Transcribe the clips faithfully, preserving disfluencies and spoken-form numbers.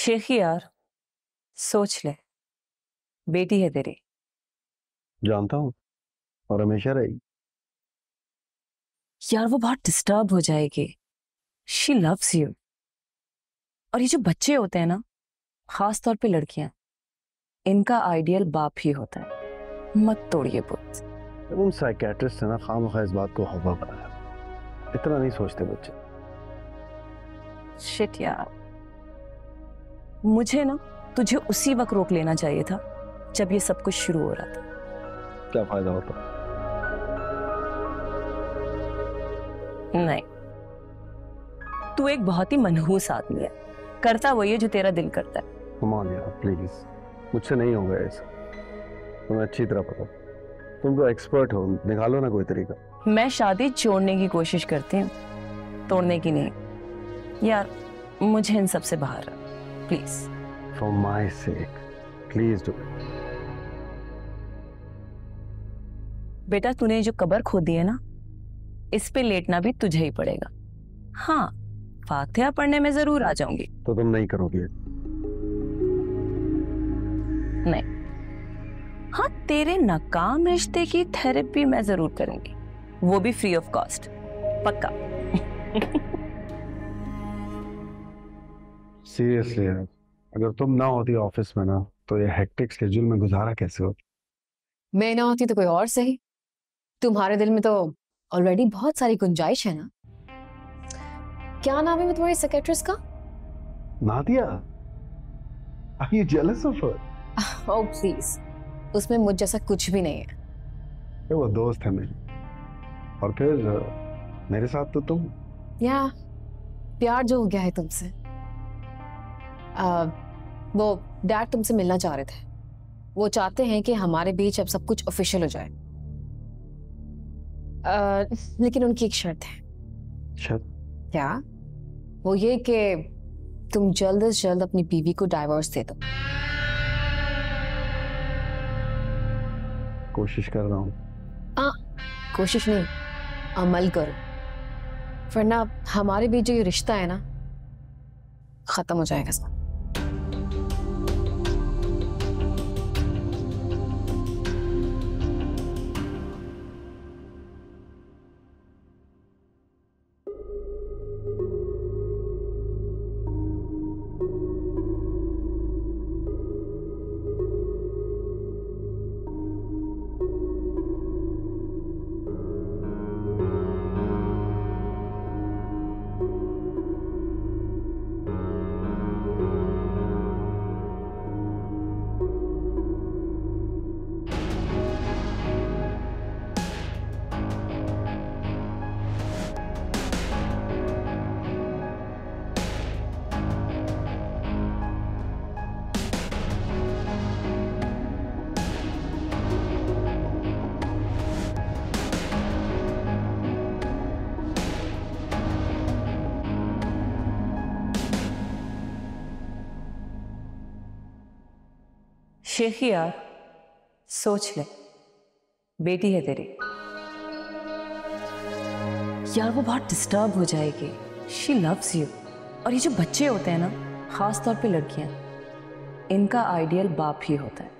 शेखी यार, सोच ले, बेटी है तेरी। जानता हूँ और हमेशा रहेगी। यार वो बहुत डिस्टर्ब हो जाएगी। She loves you. और ये जो बच्चे होते हैं ना, खास तौर पे लड़कियां, इनका आइडियल बाप ही होता है। मत तोड़िए बुत। तुम साइकेट्रिस्ट है ना, खामखा इस बात को हवा बनाया। इतना नहीं सोचते बच्चे। शिट यार, मुझे ना तुझे उसी वक्त रोक लेना चाहिए था जब ये सब कुछ शुरू हो रहा था। क्या फायदा होता? नहीं, तू एक बहुत ही मनहूस आदमी है, करता वही है जो तेरा दिल करता है। कम ऑन यार प्लीज, मुझसे नहीं होगा ऐसा। तुम्हें अच्छी तरह पता, तुम तो एक्सपर्ट हो, निकालो ना कोई तरीका। मैं शादी जोड़ने की कोशिश करती हूँ, तोड़ने की नहीं। यार मुझे इन सब से बाहर रख please. For my sake please do it. बेटा तूने जो कब्र खोदी है ना, इस पे लेटना भी तुझे ही पड़ेगा। हाँ, फातिहा पढ़ने में जरूर आ जाऊंगी। तो तुम नहीं करोगी? नहीं। हाँ, तेरे नाकाम रिश्ते की थेरेपी मैं जरूर करूंगी, वो भी फ्री ऑफ कॉस्ट, पक्का। सीरियसली यार, अगर तुम ना होती ऑफिस में ना, तो ये हेक्टिक शेड्यूल में गुजारा कैसे होता? मैं ना होती तो कोई और सही। तुम्हारे दिल में तो ऑलरेडी बहुत सारी गुंजाइश है ना। क्या नाम है तुम्हारी सेक्रेटरीज का? Nadia. Are you jealous of her? Oh please, उसमें मुझ जैसा कुछ भी नहीं है। ये वो दोस्त है मेरी, और फिर मेरे साथ तो तुम। या प्यार जो हो गया है तुमसे। आ, वो डैड तुमसे मिलना चाह रहे थे। वो चाहते हैं कि हमारे बीच अब सब कुछ ऑफिशियल हो जाए। आ, लेकिन उनकी एक शर्त है। शर्त? क्या? वो ये कि तुम जल्द से जल्द अपनी बीवी को डाइवोर्स दे दो। कोशिश कर रहा हूँ। आ, कोशिश नहीं, अमल करो, वरना हमारे बीच जो ये रिश्ता है ना, खत्म हो जाएगा सब। शेखी यार, सोच ले, बेटी है तेरी। यार वो बहुत डिस्टर्ब हो जाएगी। She loves you. और ये जो बच्चे होते हैं ना, खास तौर पे लड़कियां, इनका आइडियल बाप ही होता है।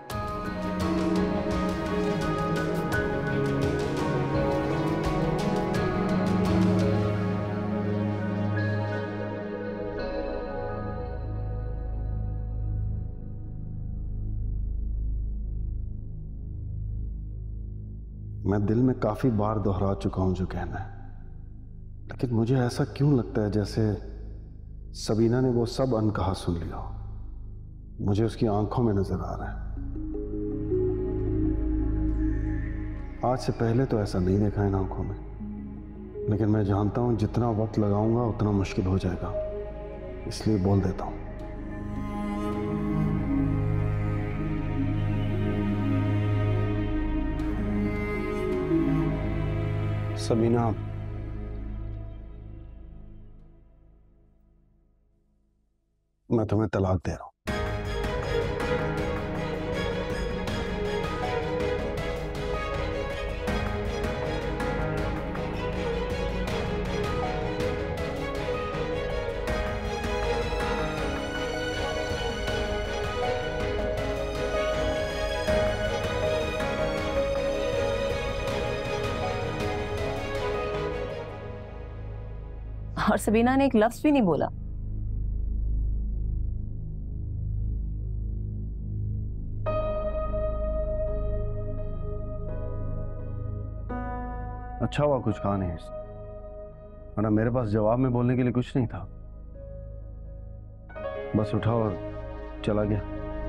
मैं दिल में काफी बार दोहरा चुका हूं जो कहना है, लेकिन मुझे ऐसा क्यों लगता है जैसे सबीना ने वो सब अनकहा सुन लिया हो। मुझे उसकी आंखों में नजर आ रहा है। आज से पहले तो ऐसा नहीं देखा इन आंखों में, लेकिन मैं जानता हूं जितना वक्त लगाऊंगा उतना मुश्किल हो जाएगा, इसलिए बोल देता हूं। सबीना, मैं तुम्हें तलाक दे रहा हूं। और सबीना ने एक लफ्ज भी नहीं बोला। अच्छा हुआ कुछ कहा नहीं, वरना मेरे पास जवाब में बोलने के लिए कुछ नहीं था। बस उठा और चला गया।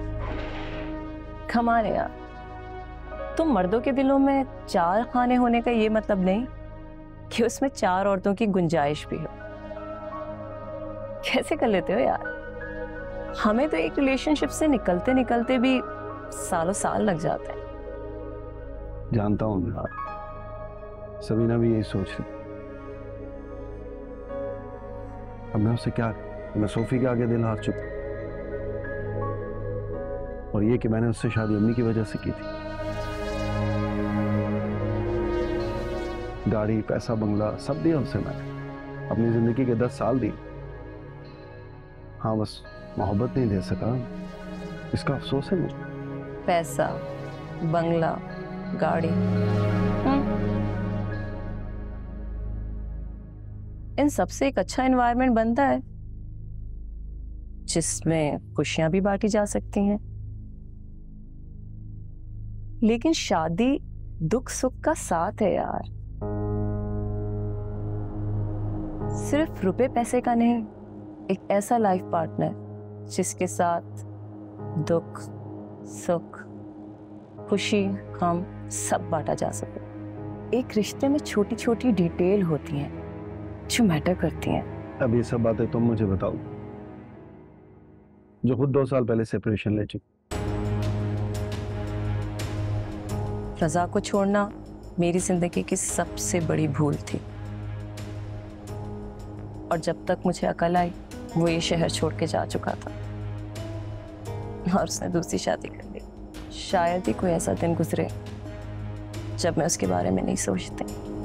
कमाल है यार, तुम मर्दों के दिलों में चार खाने होने का ये मतलब नहीं कि उसमें चार औरतों की गुंजाइश भी हो। कैसे कर लेते हो यार? हमें तो एक रिलेशनशिप से निकलते निकलते भी सालों साल लग जाते हैं। जानता हूं मैं, सबीना भी यही सोच रही। अब मैं उससे क्या, मैं सोफी के आगे दिल हार चुका, और ये कि मैंने उससे शादी अम्मी की वजह से की थी। गाड़ी, पैसा, बंगला सब दिया उसे मैंने, अपनी जिंदगी के दस साल दिए। हाँ, बस मोहब्बत नहीं दे सका, इसका अफसोस है मुझे। पैसा, बंगला, गाड़ी, इन सबसे एक अच्छा एनवायरनमेंट बनता है जिसमें खुशियां भी बांटी जा सकती हैं। लेकिन शादी दुख सुख का साथ है यार, सिर्फ रुपए पैसे का नहीं। एक ऐसा लाइफ पार्टनर जिसके साथ दुख सुख खुशी गम सब बांटा जा सके। एक रिश्ते में छोटी छोटी डिटेल होती हैं जो मैटर करती हैं। अब ये सब बातें तुम मुझे बताओ, जो खुद दो साल पहले सेपरेशन ले चुकी। रजा को छोड़ना मेरी जिंदगी की सबसे बड़ी भूल थी, और जब तक मुझे अकल आई वो ये शहर छोड़ के जा चुका था और उसने दूसरी शादी कर ली। शायद ही कोई ऐसा दिन गुजरे जब मैं उसके बारे में नहीं सोचती।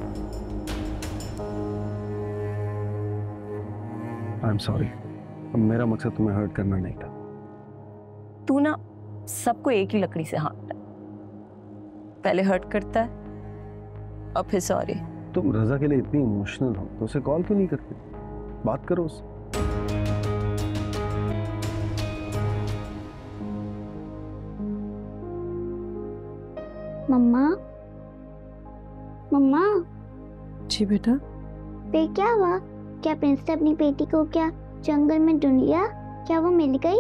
आई एम सॉरी, मेरा मकसद तुम्हें हर्ट करना नहीं था। तू ना सबको एक ही लकड़ी से हाँकता है, पहले हर्ट करता है और फिर सॉरी। तुम रजा के लिए इतनी इमोशनल हो तो उसे कॉल क्यों नहीं करते? बात करो उससे। मम्मा, मम्मा। जी बेटा। फिर क्या हुआ? क्या प्रिंस ने अपनी बेटी को क्या जंगल में ढूंढ लिया? क्या वो मिल गई?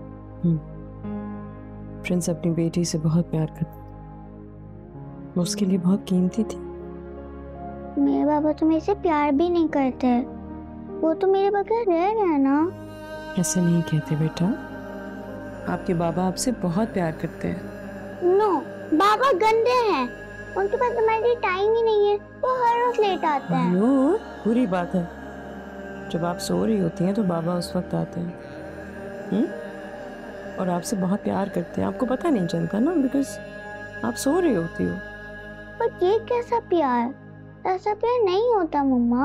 प्रिंस अपनी बेटी से बहुत प्यार करता, वो उसके लिए बहुत कीमती थी। मेरे बाबा तो मेरे से प्यार भी नहीं करते, वो तो मेरे बगैर रह रहे हैं ना। ऐसे नहीं कहते बेटा, आपके बाबा आपसे बहुत प्यार करते हैं। नो, बाबा गंदे हैं, उनके पास हमारे लिए टाइम ही नहीं है, वो हर रोज लेट आते हैं। नो, बुरी बात है, जब आप सो रही होती हैं तो बाबा उस वक्त आते हैं। हुँ? और आपसे बहुत प्यार करते हैं, आपको पता नहीं चलता ना, बिकॉज आप सो रही होती हो। पर ये कैसा प्यार? ऐसा प्यार नहीं होता मम्मा।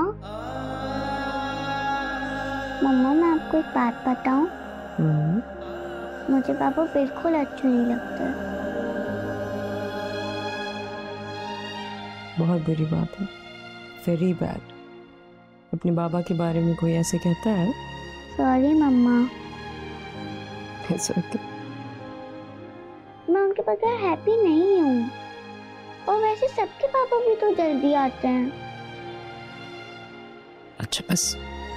मम्मा, मैं आपको एक बात बताऊं? मुझे पापा बिल्कुल अच्छे नहीं लगते। बहुत बुरी बात है, वेरी बैड। अपने बाबा के बारे में कोई ऐसे कहता है? Sorry mama, It's okay. मैं उनके बगैर हैप्पी नहीं हूँ, और वैसे सबके पापा भी तो जल्दी आते हैं। अच्छा बस।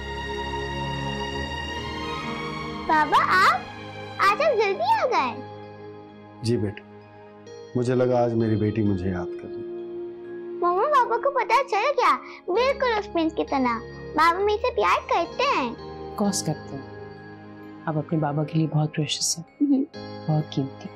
बाबा, आप आज आप जल्दी आ गए? जी बेटा, मुझे लगा आज मेरी बेटी मुझे याद कर रही। मम्मा, पापा को पता चल गया? बिल्कुल उस प्रिंस की तरह बाबा मेरे से प्यार करते हैं। कॉस करते हैं, आप अपने बाबा के लिए बहुत प्रेशियस हैं, बहुत कीमती।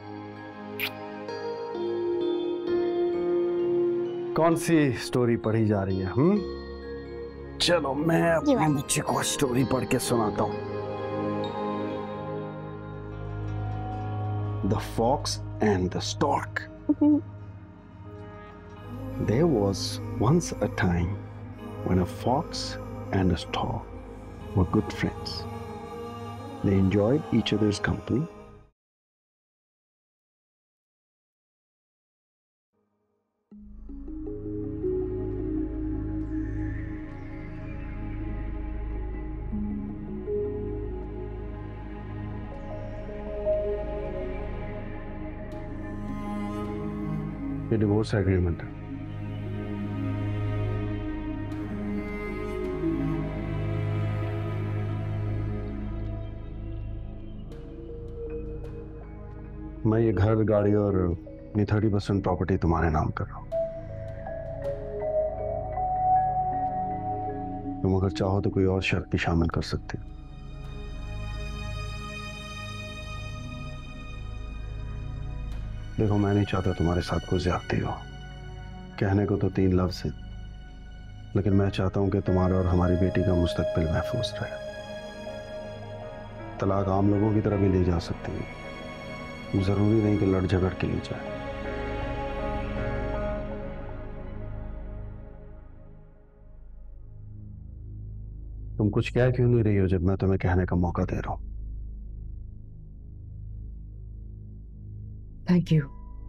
कौन सी स्टोरी पढ़ी जा रही है? हम चलो मैं अपने बच्चे को स्टोरी पढ़ के सुनाता हूँ। The Fox and the Stork. There was once a time when a fox and a stork were good friends. They enjoyed each other's company. ये डिवोर्स एग्रीमेंट है। मैं ये घर, गाड़ी और ये थर्टी परसेंट प्रॉपर्टी तुम्हारे नाम कर रहा हूं। तुम अगर चाहो तो कोई और शर्त भी शामिल कर सकते हो। देखो, मैं नहीं चाहता तुम्हारे साथ कोई ज्यादती हो। कहने को तो तीन लफ्ज हैं, लेकिन मैं चाहता हूं कि तुम्हारा और हमारी बेटी का मुस्तकबिल महफूज रहे। तलाक आम लोगों की तरह भी ली जा सकती है, जरूरी नहीं कि लड़ झगड़ के ली जाए। तुम कुछ कह क्यों नहीं रही हो जब मैं तुम्हें कहने का मौका दे रहा हूं? Thank you.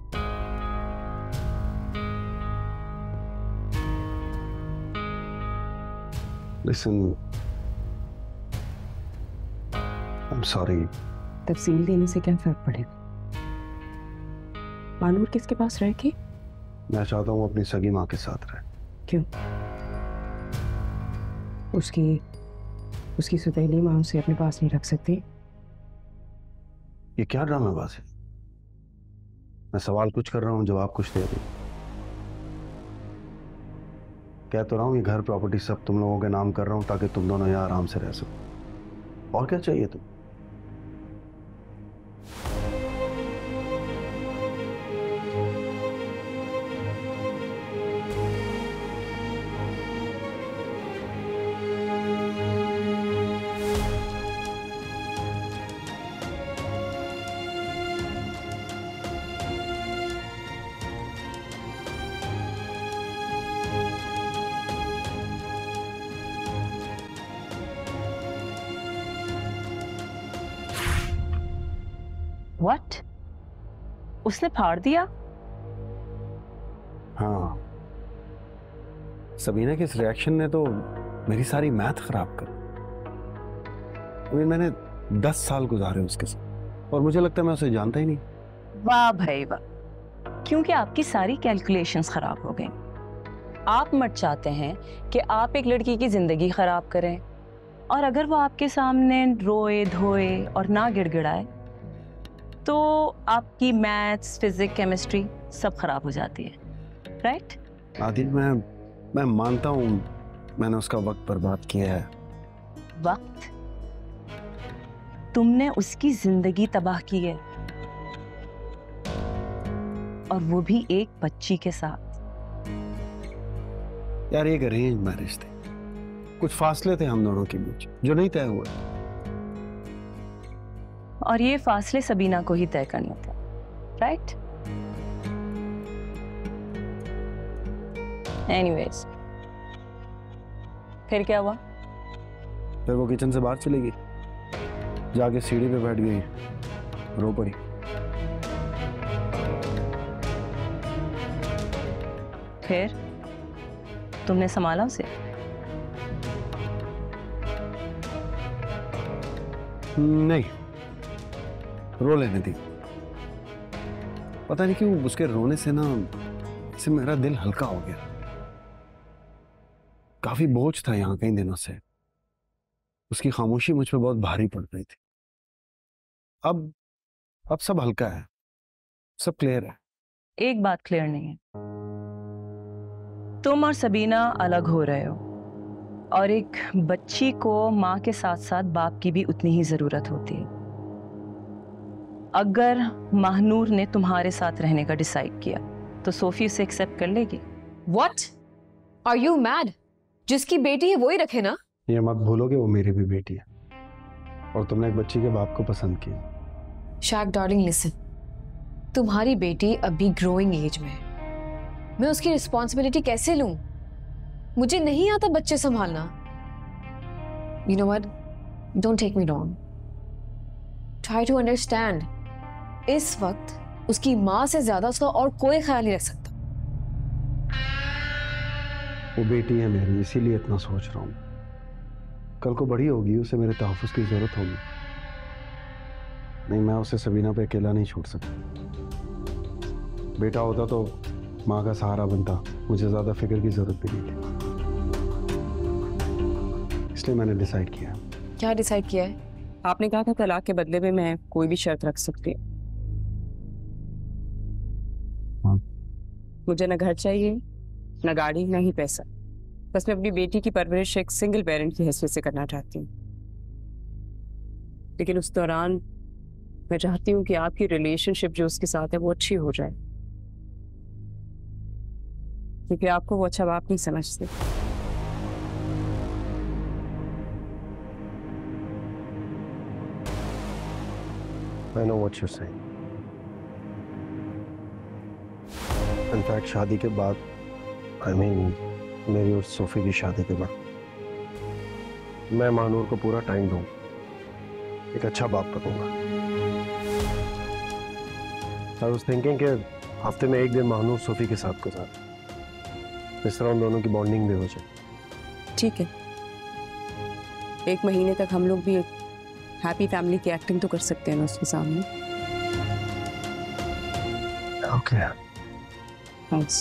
Listen, I am sorry. तफसील देने से क्या फर्क पड़ेगा? मानूर किसके पास रहेगी? मैं चाहता हूं अपनी सगी माँ के साथ रहे। क्यों? उसकी उसकी सौतेली माँ उसे अपने पास नहीं रख सकती? ये क्या ड्रामेबाजी? मैं सवाल कुछ कर रहा हूं, जवाब कुछ दे रही। कह तो रहा हूं ये घर, प्रॉपर्टी सब तुम लोगों के नाम कर रहा हूं ताकि तुम दोनों यहाँ आराम से रह सको। और क्या चाहिए तुम? What? उसने फाड़ दिया? हाँ, सबीना के इस रिएक्शन ने तो मेरी सारी मैथ खराब कर। अभी मैंने दस साल गुजारे उसके साथ और मुझे लगता है मैं उसे जानता ही नहीं। वाह भाई वाह, क्योंकि आपकी सारी कैलकुलेशंस खराब हो गई। आप मत चाहते हैं कि आप एक लड़की की जिंदगी खराब करें, और अगर वो आपके सामने रोए धोए और ना गिड़गिड़ाए तो आपकी मैथ्स, फिजिक्स, केमिस्ट्री सब खराब हो जाती है, राइट? आदिल, मैं मैं मानता हूँ मैंने उसका वक्त बर्बाद किया है। वक्त? तुमने उसकी जिंदगी तबाह की है, और वो भी एक बच्ची के साथ। यार, एक अरेंज मैरिज थी, कुछ फासले थे हम दोनों के बीच जो नहीं तय हुए, और ये फासले सबीना को ही तय करने थे, राइट? एनीवेज, फिर क्या हुआ? फिर वो किचन से बाहर चली गई, जाके सीढ़ी पे बैठ गई, रो पड़ी। फिर तुमने संभाला उसे? नहीं, रो लेने दी। पता नहीं क्यों उसके रोने से ना इससे मेरा दिल हल्का हो गया। काफी बोझ था यहाँ कई दिनों से, उसकी खामोशी मुझ पे बहुत भारी पड़ रही थी। अब अब सब हल्का है, सब क्लियर है। एक बात क्लियर नहीं है, तुम और सबीना अलग हो रहे हो, और एक बच्ची को माँ के साथ साथ बाप की भी उतनी ही जरूरत होती है। अगर महनूर ने तुम्हारे साथ रहने का डिसाइड किया तो सोफी उसे एक्सेप्ट कर लेगी? What? Are you mad? जिसकी बेटी है वो ही रखे ना। ये मत भूलोगे वो मेरी भी बेटी है, और तुमने एक बच्ची के बाप को पसंद किया। शैक डार्लिंग, लिसन, तुम्हारी बेटी अभी ग्रोइंग एज में है, मैं उसकी रिस्पॉन्सिबिलिटी कैसे लूं? मुझे नहीं आता बच्चे संभालना। You know what? Don't take me wrong. Try to understand. इस वक्त उसकी माँ से ज्यादा उसका और कोई ख्याल नहीं रख सकता। वो बेटी है मेरी, इसीलिए इतना सोच रहा हूँ। कल को बड़ी होगी, उसे मेरे तहफ़्फ़ुज़ की जरूरत होगी। नहीं, मैं उसे सबीना पे अकेला नहीं छोड़ सकता। बेटा होता तो माँ का सहारा बनता, मुझे ज्यादा फिक्र की जरूरत भी नहीं थी। इसलिए मैंने डिसाइड किया। क्या डिसाइड किया है? आपने कहा था तलाक के बदले में मैं कोई भी शर्त रख सकती हूँ। हाँ। मुझे न घर चाहिए, न गाड़ी, न ही पैसा। बस मैं अपनी बेटी की परवरिश एक सिंगल पेरेंट की हैसियत से करना चाहती हूँ। लेकिन उस दौरान मैं चाहती हूँ कि आपकी रिलेशनशिप जो उसके साथ है वो अच्छी हो जाए, क्योंकि आपको वो अच्छा बाप नहीं समझते। I know what you're saying. In fact, शादी के बाद, I mean, मेरी और सोफी की शादी के बाद, मैं महानूर को पूरा टाइम दूंगा, एक अच्छा बाप बनूंगा। I was thinking कि हफ्ते में एक दिन महानूर सोफी के साथ गुजार, इस तरह उन दोनों की बॉन्डिंग भी हो जाए। ठीक है, एक महीने तक हम लोग भी एक हैप्पी फैमिली की एक्टिंग तो कर सकते हैं ना उसके सामने। ओके। थैंक्स।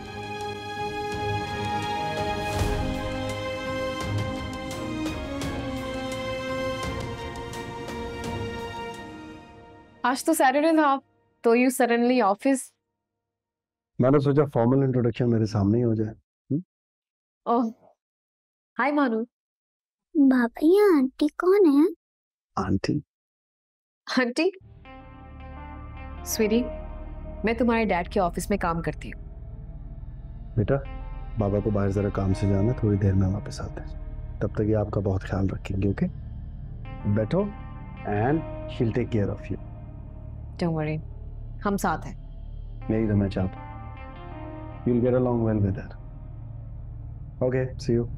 आज तो सैटरडे था, तो यू सडनली ऑफिस? मैंने सोचा फॉर्मल इंट्रोडक्शन मेरे सामने ही हो जाए। ओह, हाय मानू। बाबा, ये आंटी कौन है? आंटी? आंटी? स्वीटी, मैं तुम्हारे डैड के ऑफिस में काम करती हूँ। बेटा, बाबा को बाहर जरा काम से जाना, थोड़ी देर में वापस आते हैं। तब तक ये आपका बहुत ख्याल रखेंगे, ओके? बैठो and she'll take care of you. Don't worry, हम साथ हैं। यही तो मैं चाहता हूँ। You'll get along well with her. Okay, see you.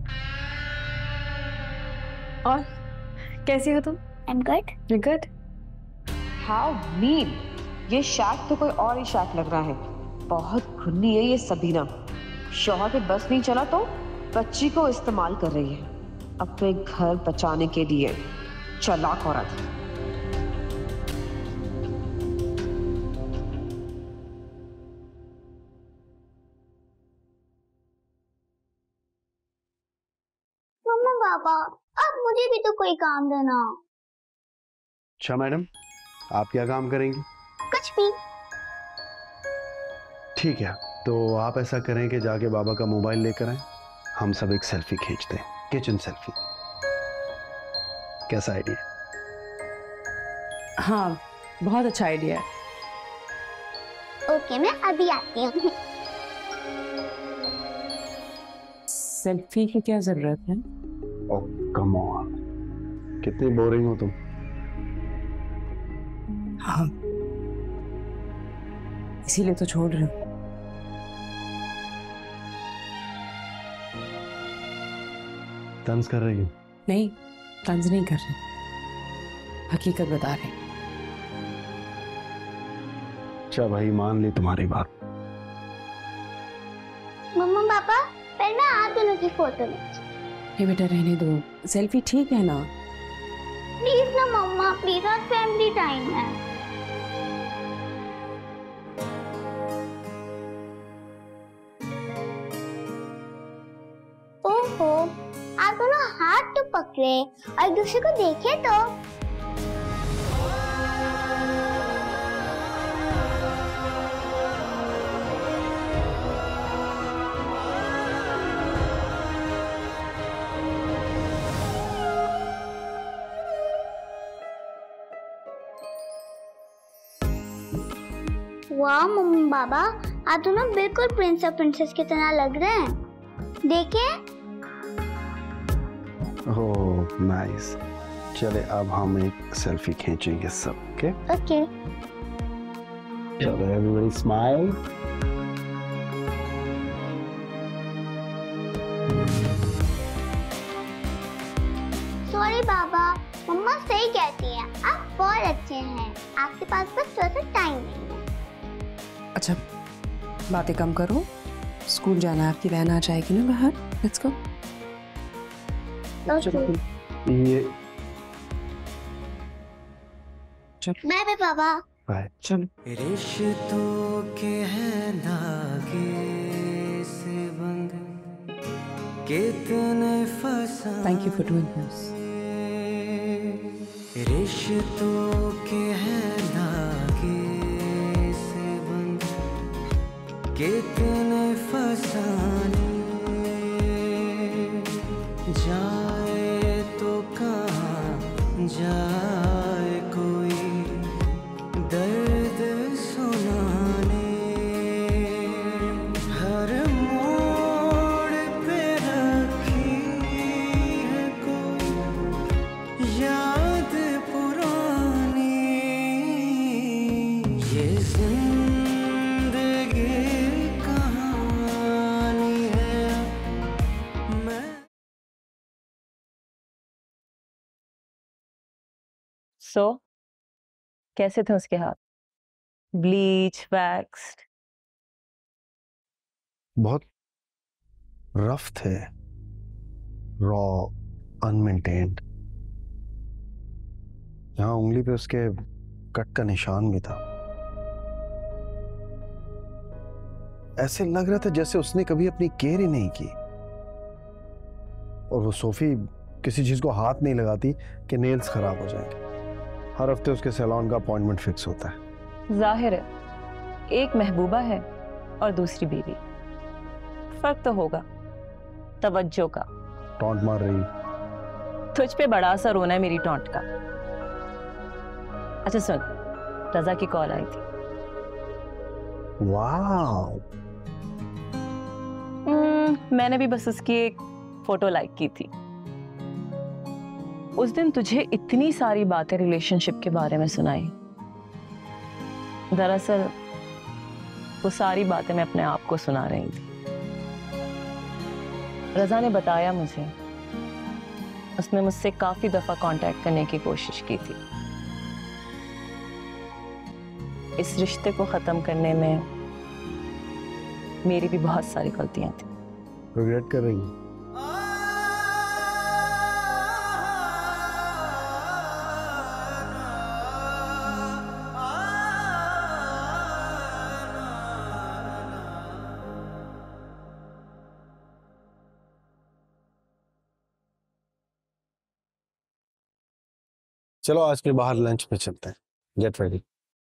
और कैसी हो तुम? I'm good. You're good. How mean! ये शैक तो कोई और ही शैक लग रहा है। बहुत खुन्नी है ये सबीना। शौहर पे बस नहीं चला तो बच्ची को इस्तेमाल कर रही है अपने घर बचाने के लिए। चालाक औरत। मम्मा पापा, अब मुझे भी तो कोई काम देना। अच्छा मैडम, आप क्या काम करेंगी? कुछ भी। ठीक है, तो आप ऐसा करें कि जाके बाबा का मोबाइल लेकर आए, हम सब एक सेल्फी खींचते हैं, किचन सेल्फी। कैसा आइडिया? हाँ, बहुत अच्छा आइडिया है। ओके, मैं अभी आती हूँ। सेल्फी की क्या जरूरत है? ओह कम ऑन, कितनी बोरिंग हो तुम। हाँ, इसीलिए तो छोड़ रही हूँ। तंज कर रही हो? नहीं, तंज नहीं कर रही, हकीकत बता रही। अच्छा भाई, मान ली तुम्हारी बात। मम्मा पापा, पहले मैं आप दोनों की फोटो लूंगी। ये बेटा रहने दो, सेल्फी ठीक है ना? प्लीज ना मम्मा, प्लीज, आज फैमिली टाइम है। ओहो, आप दोनों हाथ तो पकड़े और एक दूसरे को देखे तो। वाह मम्मी बाबा, आप दोनों बिल्कुल प्रिंस और प्रिंसेस की तरह लग रहे हैं। देखें। Oh nice. चले अब हम एक सेल्फी खींचेंगे सब, ओके? ओके। चलो एवरीबॉडी स्माइल। सॉरी बाबा, मम्मा सही कहती हैं, आप बहुत अच्छे हैं, आपके पास बस थोड़ा सा टाइम नहीं है। अच्छा, बातें कम करो, स्कूल जाना है, आपकी वैन आ जाएगी ना बाहर। Let's go. ओके। ये बाय बाय पापा। बाय। चलो। रिश्तों के हैं धागे से बंध कितने फसाने, thank you for doing this. रिश्तों के हैं धागे से बंध कितने फसाने, जाए तो कहाँ जाए कोई दर्द सुनाने, हर मोड़ पे रखी है कोई याद पुरानी, ये जिंदगी कहानी है। मैं सो so, कैसे थे उसके हाथ? Bleach, waxed? बहुत रफ थे, रॉ, अनमेंटेन्ड। यहाँ उंगली पे उसके कट का निशान भी था। ऐसे लग रहा था जैसे उसने कभी अपनी केयर ही नहीं की। और वो सोफी किसी चीज को हाथ नहीं लगाती कि नेल्स खराब हो जाएंगे। हर हफ्ते उसके सैलून का अपॉइंटमेंट फिक्स होता है। जाहिर है एक महबूबा है और दूसरी बीवी, फर्क तो होगा तवज्जो का। टॉन्ट मार रही। तुझ पे बड़ा असर होना है मेरी टॉन्ट का। अच्छा सुन, रजा की कॉल आई थी। वाह। हम्म, मैंने भी बस उसकी एक फोटो लाइक की थी। उस दिन तुझे इतनी सारी बातें रिलेशनशिप के बारे में सुनाई। दरअसल वो सारी बातें मैं अपने आप को सुना रही थी। रजा ने बताया मुझे उसने मुझसे काफी दफा कांटेक्ट करने की कोशिश की थी। इस रिश्ते को खत्म करने में मेरी भी बहुत सारी गलतियां थी। रिग्रेट कर रही हूँ। चलो आज के बाहर लंच पे चलते हैं। Get ready.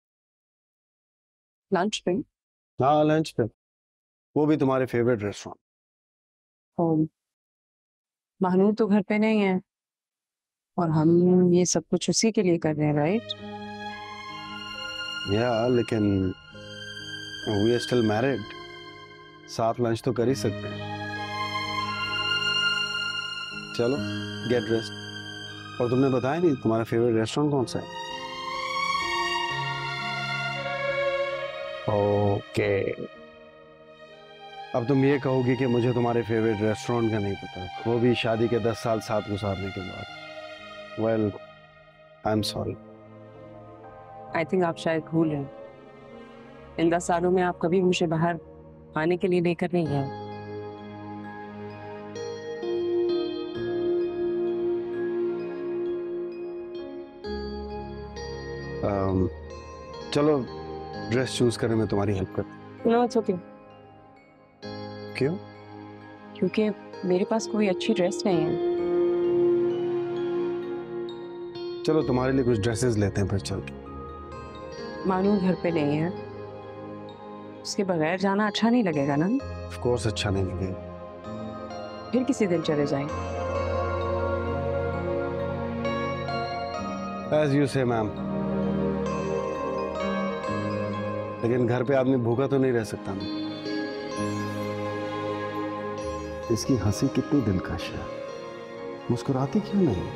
लंच पे? हाँ लंच पे, वो भी तुम्हारे फेवरेट रेस्टोरेंट। होम। महानूर तो घर पे नहीं है और हम ये सब कुछ उसी के लिए कर रहे हैं, राइट? या लेकिन वी आर स्टिल मैरिड, साथ लंच तो कर ही सकते हैं। चलो गेट रेस्ट। और तुमने बताया नहीं तुम्हारा फेवरेट रेस्टोरेंट कौन सा है? ओके अब तुम ये कहोगे कि मुझे तुम्हारे फेवरेट रेस्टोरेंट का नहीं पता, वो भी शादी के दस साल साथ गुजारने के बाद। Well I am sorry. I think आप शायद भूल रहे हैं, इन दस सालों में आप कभी मुझे बाहर खाने के लिए लेकर नहीं गए। um, चलो ड्रेस चूज करने में तुम्हारी हेल्प करती। No it's okay. क्यों? क्योंकि मेरे पास कोई अच्छी ड्रेस नहीं है। चलो तुम्हारे लिए कुछ ड्रेसेस लेते हैं फिर चल के। मानू घर पे नहीं है, उसके बगैर जाना अच्छा नहीं लगेगा ना? ऑफ कोर्स अच्छा नहीं लगेगा। फिर किसी दिन चले जाएंगे। एज यू से मैम, लेकिन घर पे आदमी भूखा तो नहीं रह सकता ना। इसकी हंसी कितनी दिलकश है, मुस्कुराती क्यों नहीं?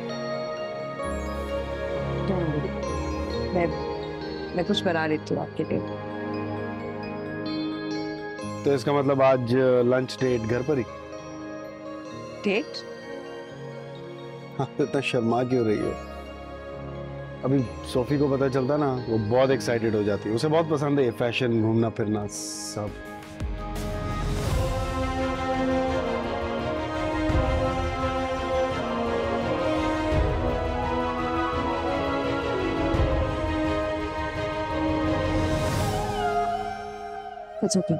मैं मैं कुछ बना लेती हूँ आपके लिए। तो इसका मतलब आज लंच डेट घर पर ही? डेट? हाँ, इतना शर्मा क्यों रही हो? अभी सोफी को पता चलता ना, वो बहुत एक्साइटेड हो जाती है। उसे बहुत पसंद है फैशन, घूमना फिरना सब। It's okay.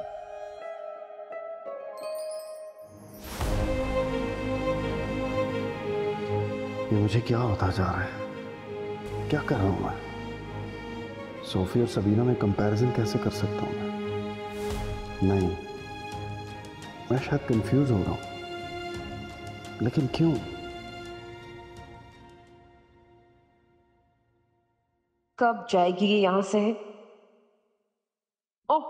ये मुझे क्या होता जा रहा है? क्या कर रहा हूं मैं? सोफी और सबीना में कंपैरिजन कैसे कर सकता हूं मैं? नहीं, मैं शायद कंफ्यूज हो रहा हूं, लेकिन क्यों? कब जाएगी ये यहां से? ओह,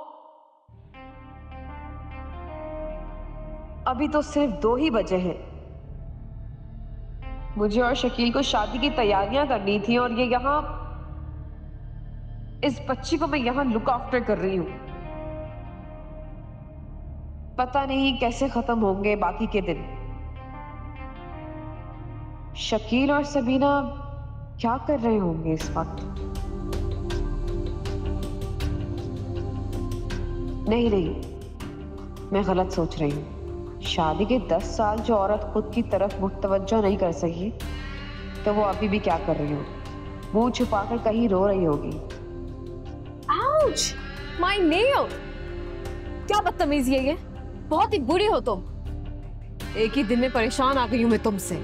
अभी तो सिर्फ दो ही बजे हैं। मुझे और शकील को शादी की तैयारियां करनी थी और ये यहाँ, इस बच्ची को मैं यहाँ लुक आफ्टर कर रही हूं। पता नहीं कैसे खत्म होंगे बाकी के दिन। शकील और सबीना क्या कर रहे होंगे इस वक्त? नहीं नहीं, मैं गलत सोच रही हूँ। शादी के दस साल जो औरत खुद की तरफ मुतवज्जो नहीं कर सकी, तो वो अभी भी क्या कर रही हो? मुंह छुपाकर कहीं रो रही होगी। आउच! My nail! क्या बदतमीजी है ये? बहुत ही बुरी हो तुम। एक ही दिन में परेशान आ गई हूं मैं तुमसे।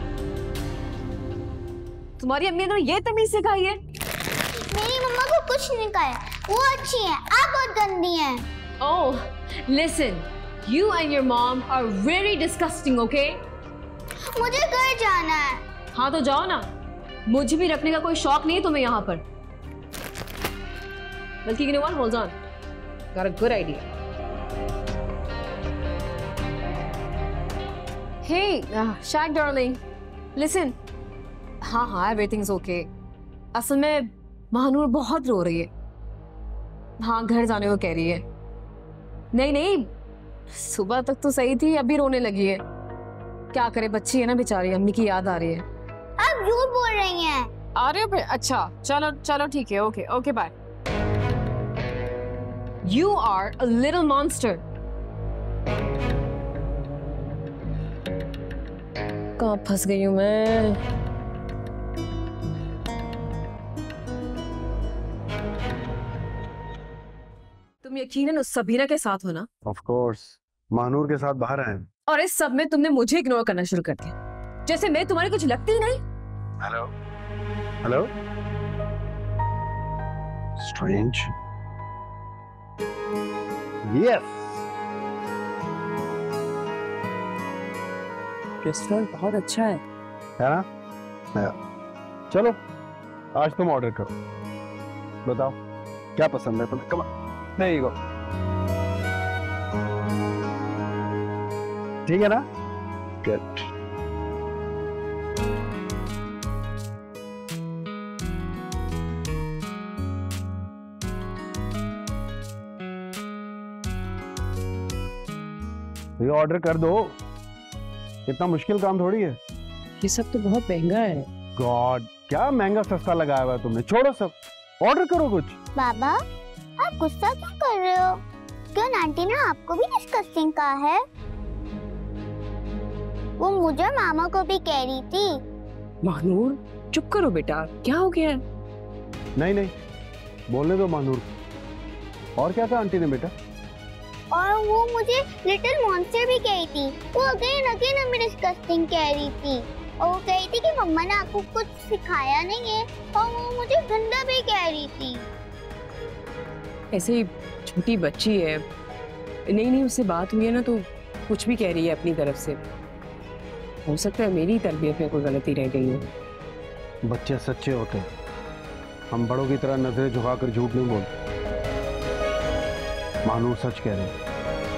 तुम्हारी अम्मी ने ये तमीज सिखाई है? मेरी मम्मा को कुछ नहीं कहा है, वो अच्छी है, आप बहुत गंदी हैं। Oh, listen, you and your mom are very disgusting, okay? मुझे घर जाना है। हाँ तो जाओ ना, मुझे भी रखने का कोई शौक नहीं है तुम्हें यहाँ पर। बल्कि you know what? Hold on, got a good idea. Hey, uh, Shag darling, listen. हाँ हाँ, everything's okay. असल में महानूर बहुत रो रही है। हाँ, घर जाने को कह रही है। नहीं नहीं, सुबह तक तो सही थी, अभी रोने लगी है। क्या करे, बच्ची है ना बेचारी, अम्मी की याद आ रही है। आप झूठ बोल रही हैं। आ रहे हो फिर? अच्छा चलो चलो ठीक है, okay okay bye. You are a little monster. कहाँ फंस गई हूँ मैं? तुम यकीनन उस सबीना के साथ हो ना? ऑफ कोर्स, महानूर के साथ बाहर आए। और इस सब में तुमने मुझे इग्नोर करना शुरू कर दिया, जैसे मैं तुम्हारी कुछ लगती ही नहीं। Hello hello, strange. Yes, restaurant बहुत अच्छा है है ना? है। चलो आज तुम ऑर्डर करो, बताओ क्या पसंद है तुम्हें? कम नहीं गो, ठीक है ना? गुड। ये ऑर्डर कर दो, इतना मुश्किल काम थोड़ी है। ये सब तो बहुत महंगा है। गॉड, क्या महंगा सस्ता लगाया हुआ है तुमने। छोड़ो सब, ऑर्डर करो कुछ। बाबा, आप गुस्सा क्यों कर रहे हो? क्यों आंटी ने आपको भी डिस्कस्टिंग कहा है? वो मुझे मामा को भी कह रही थी। महानूर चुप करो बेटा, क्या हो गया? नहीं नहीं, बोलने दो महानूर। और क्या था आंटी ने बेटा? और वो मुझे लिटिल मॉन्स्टर भी कही थी। वो अगेन अगेन हमें डिस्कस्टिंग कह रही थी। और वो कही थी कि मम्मा ने आपको कुछ सिखाया नहीं है। और वो मुझे गंदा भी कह रही थी। ऐसे ही छोटी बच्ची है, नहीं नहीं उससे बात हुई है ना, तो कुछ भी कह रही है अपनी तरफ से। हो सकता है मेरी तरबियत में कोई गलती रह गई हो। बच्चे सच्चे होते हैं, हम बड़ों की तरह नजरें झुकाकर झूठ नहीं बोलते। महानूर सच कह रहे हैं,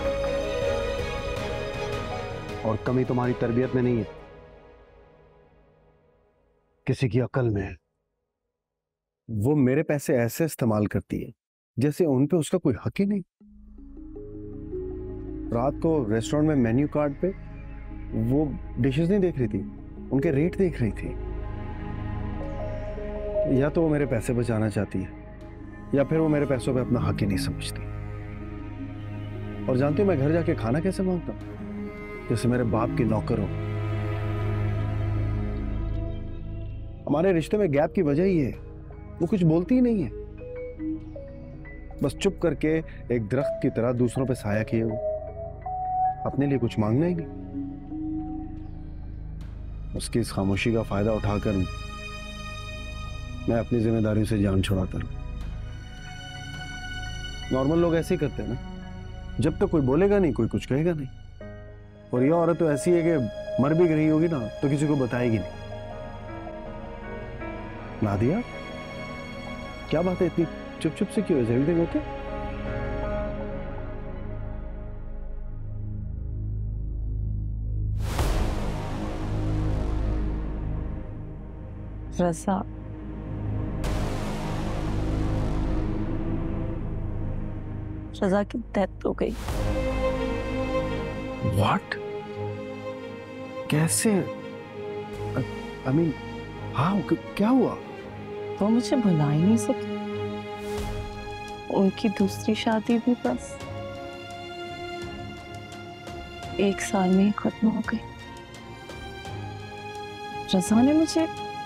और कमी तुम्हारी तरबियत में नहीं है, किसी की अकल में है। वो मेरे पैसे ऐसे इस्तेमाल करती है जैसे उन पे उसका कोई हक ही नहीं। रात को रेस्टोरेंट में मेन्यू कार्ड पे वो डिशेस नहीं देख रही थी, उनके रेट देख रही थी। या तो वो मेरे पैसे बचाना चाहती है, या फिर वो मेरे पैसों पे अपना हक ही नहीं समझती। और जानती हो मैं घर जाके खाना कैसे मांगता हूं? जैसे मेरे बाप की नौकर हो। हमारे रिश्ते में गैप की वजह ही है, वो कुछ बोलती ही नहीं है। बस चुप करके एक दरख्त की तरह दूसरों पे साया किए हुए, अपने लिए कुछ मांगना ही नहीं। उसकी इस खामोशी का फायदा उठाकर मैं अपनी जिम्मेदारियों से जान छुड़ाता हूं। नॉर्मल लोग ऐसे ही करते हैं ना, जब तक तो कोई बोलेगा नहीं कोई कुछ कहेगा नहीं। और ये औरत तो ऐसी है कि मर भी रही होगी ना तो किसी को बताएगी नहीं। नादिया, क्या बात है, इतनी चुप चुप से क्यों है? Everything okay? रज़ा, रज़ा की डेथ हो गई। व्हाट? कैसे? I mean how? क्या हुआ? वो मुझे भुला ही नहीं सकी। उनकी दूसरी शादी भी बस एक साल में ही खत्म हो गई। रज़ा ने मुझे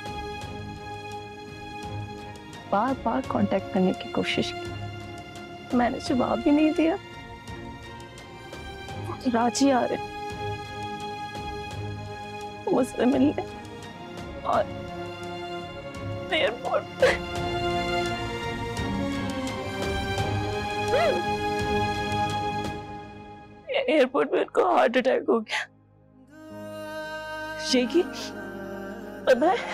बार बार कांटेक्ट करने की कोशिश की, मैंने जवाब ही नहीं दिया। राजी आ रहे मुझसे मिलने और एयरपोर्ट पे एयरपोर्ट में उनको हार्ट अटैक हो गया। शेखी, पता है,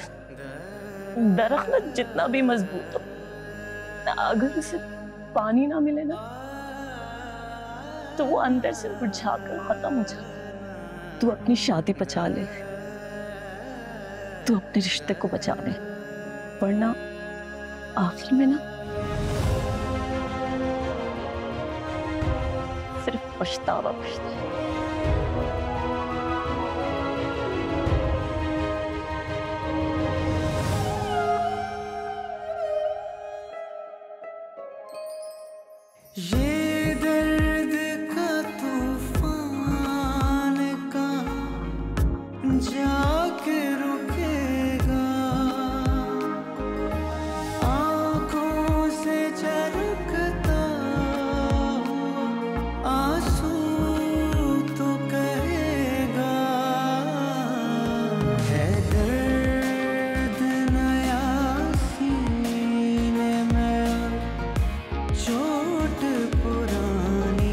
दरख्त ना जितना भी मजबूत हो, अगर उसे पानी ना मिले ना तो वो अंदर से मुरझाकर खत्म हो जाता। तू अपनी शादी बचा ले, तू अपने रिश्ते को बचा ले, वरना आखिर में ना सिर्फ पछतावा पछतावा। ये दर्द का तूफान का जाके रुकेगा, आंखों से झलकता आंसू तो कहेगा। है दर्द नया सीने में, चोट पुरानी,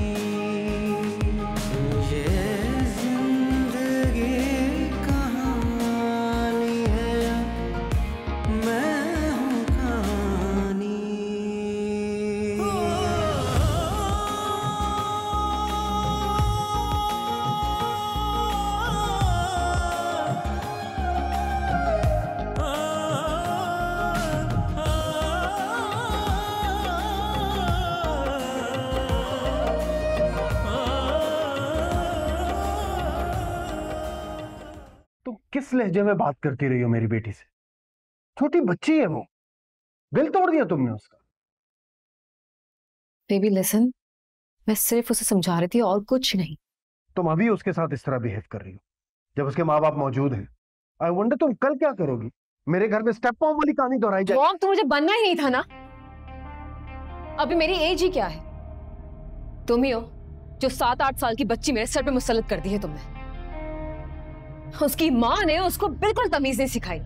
ये जिंदगी कहानी है, मैं हूँ कहानी। तुम किस लहजे में बात करती रही हो मेरी बेटी से? छोटी बच्ची है वो, दिल तोड़ दिया तुमने उसका। बेबी लिसन, मैं सिर्फ उसे समझा रही थी और कुछ नहीं। तुम अभी उसके साथ इस तरह बिहेव कर रही हो जब उसके माँ बाप मौजूद हैं। आई वंडर तुम कल क्या करोगी? मेरे घर में स्टेप मॉम वाली कहानी दोहराई जाए। जॉन, तो मुझे बनना ही नहीं था ना। अभी मेरी एज ही क्या है? तुम ही हो जो सात आठ साल की बच्ची मेरे सर पे मुसल्लत कर दी है तुमने। उसकी माँ ने उसको बिल्कुल तमीज नहीं सिखाई।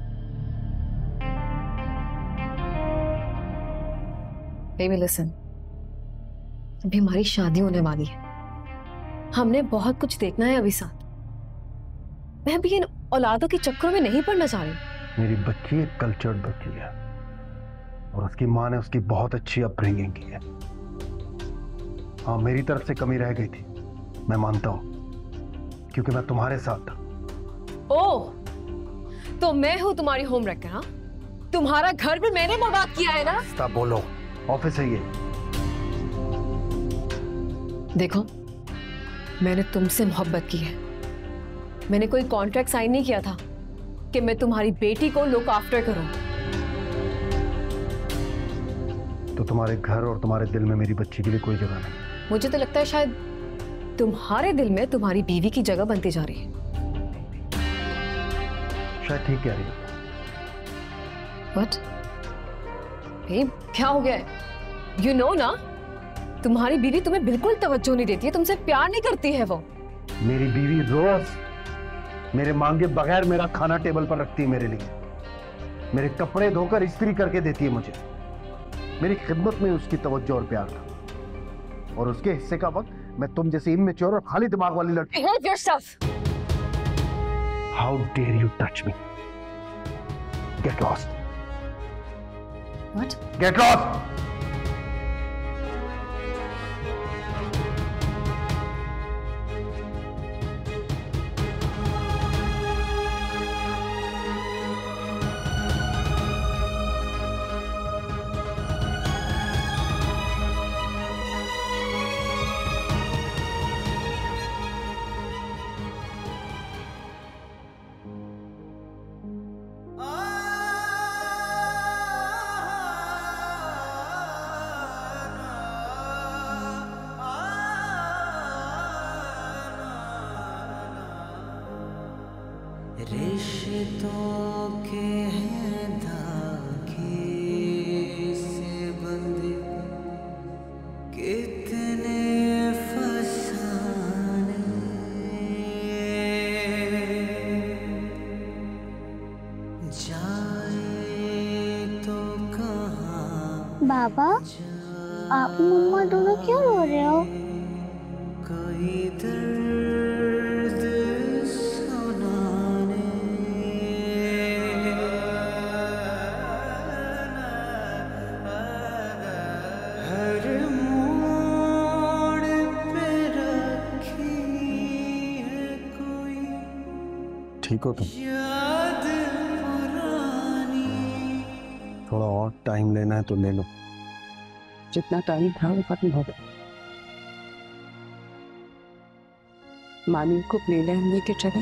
बेबी लिसन, अभी हमारी शादी होने वाली है, हमने बहुत कुछ देखना है अभी साथ। मैं भी इन औलादों के चक्करों में नहीं पड़ना चाह रही। मेरी बच्ची एक कल्चर्ड बच्ची है और उसकी माँ ने उसकी बहुत अच्छी अपब्रिंगिंग की है। हाँ, मेरी तरफ से कमी रह गई थी, मैं मानता हूं, क्योंकि मैं तुम्हारे साथ था। ओह, तो मैं हूं तुम्हारी होम रेकर? हाँ, तुम्हारा घर भी मैंने बर्बाद किया है ना। स्टॉप बोलो, ऑफिस है ये। देखो, मैंने तुमसे मोहब्बत की है। मैंने कोई कॉन्ट्रैक्ट साइन नहीं किया था कि मैं तुम्हारी बेटी को लुक आफ्टर करूं। तो तुम्हारे घर और तुम्हारे दिल में मेरी बच्ची के लिए कोई जगह नहीं। मुझे तो लगता है शायद तुम्हारे दिल में तुम्हारी बीवी की जगह बनती जा रही है। शायद ठीक कह रही हो। What? बेब, क्या हो गया है? यू नो ना, तुम्हारी बीवी तुम्हें बिल्कुल तवज्जो नहीं देती है, तुमसे प्यार नहीं करती है वो। मेरी बीवी रोज मेरे मांगे बगैर मेरा खाना टेबल पर रखती है मेरे लिए, मेरे कपड़े धोकर इस्त्री करके देती है मुझे। मेरी खिदमत में उसकी तवज्जो और प्यार था, और उसके हिस्से का वक्त मैं तुम जैसी इम्मैच्योर और खाली दिमाग वाली लड़की। Behave yourself. How dare you touch me? Get lost. What? Get lost. रिश्तों के हैं धागे से बंधे कितने फसाने, जाए तो कहाँ। बाबा, आप मम्मा दोनों क्यों रो रहे हो? कोई दर्द सुनाने, हर मोड़ पे रखी है कोई ठीक हो तुम? याद पुरानी। थोड़ा और टाइम लेना है तो ले लो। जितना टाइम था वो खत्म हो गया। मानी को प्लेलैंड लेके चले।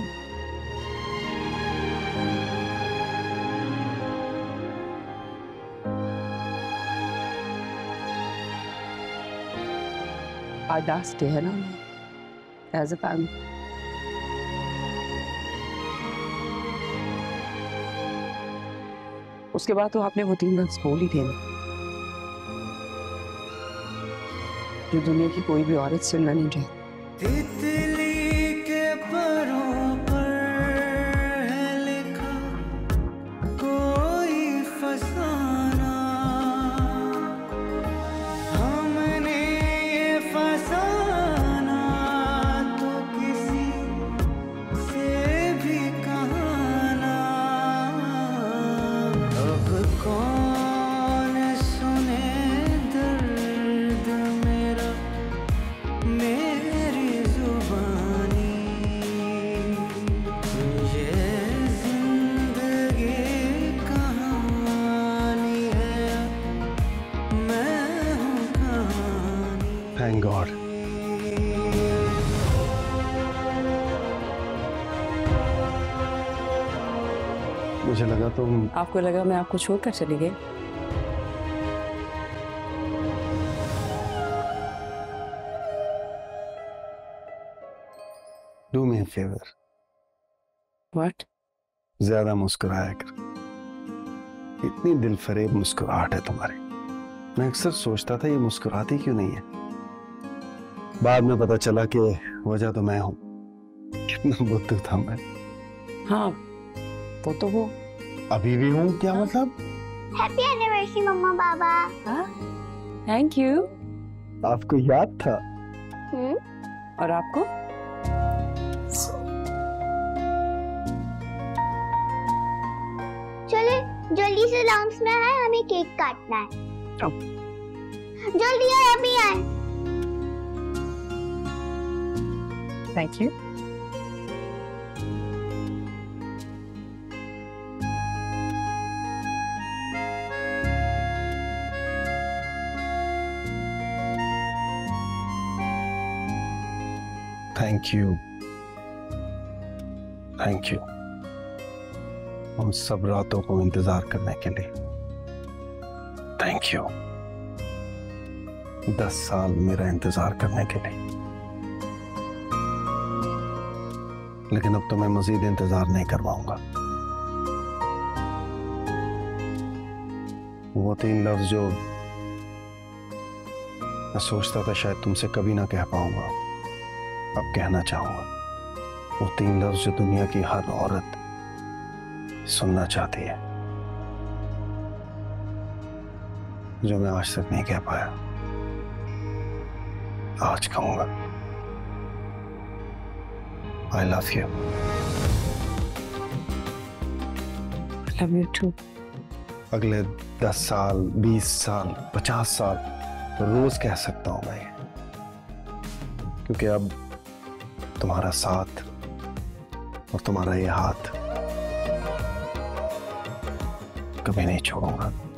आज लास्ट डे है ना एज अ फैमिली। उसके बाद तो आपने वो तीन लफ्ज बोल ही थे ना जो दुनिया की कोई भी औरत सुनना नहीं चाहती। तितली के परों पर है लिखा कोई फसाना, हमने ये फसाना तो किसी से भी कहा ना। अब कौन सुने दर्द मेरा, मेरी जुबानी। ये जिंदगी कहानी है, मैं हूँ कहानी। Thank God. मुझे लगा तुम। आपको लगा मैं आपको छोड़कर चली गई? Do me a favour. What? ज्यादा मुस्कुराया कर। इतनी दिलफरेब मुस्कुराहट है तुम्हारी। मैं अक्सर सोचता था ये मुस्कुराती क्यों नहीं है। बाद में पता चला कि वजह तो मैं हूं। कितना बुद्धू था मैं। हाँ वो तो वो अभी भी हूं। क्या मतलब? Happy anniversary mama papa. Thank you. आपको याद था? हम्म। और आपको? चले जल्दी से लाउंज में आए, हमें केक काटना है। अब। जल्दी आए, अभी आए। Thank you. Thank you. Thank you उन सब रातों को इंतजार करने के लिए। थैंक यू दस साल मेरा इंतजार करने के लिए। लेकिन अब तो मैं मजीद इंतजार नहीं करवाऊंगा। वो तीन लफ्ज जो मैं सोचता था शायद तुमसे कभी ना कह पाऊंगा, अब कहना चाहूंगा। वो तीन लफ्ज जो दुनिया की हर औरत सुनना चाहती है, जो मैं आज तक नहीं कह पाया, आज कहूंगा। I love you. Love you too. अगले दस साल, बीस साल, पचास साल रोज कह सकता हूं मैं, क्योंकि अब तुम्हारा साथ और तुम्हारा ये हाथ कभी नहीं छोड़ूंगा।